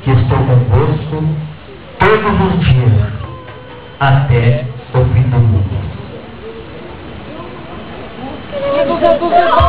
que estou convosco todos os dias, até o fim do mundo.